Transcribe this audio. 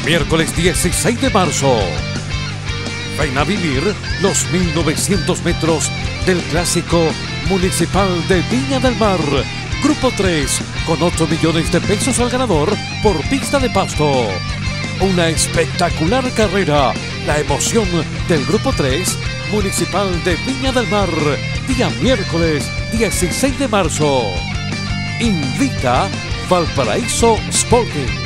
Miércoles 16 de marzo. Ven a vivir los 1900 metros del Clásico Municipal de Viña del Mar. Grupo 3, con 8 millones de pesos al ganador por pista de pasto. Una espectacular carrera. La emoción del Grupo 3, Municipal de Viña del Mar. Día miércoles 16 de marzo. Invita Valparaíso Sporting.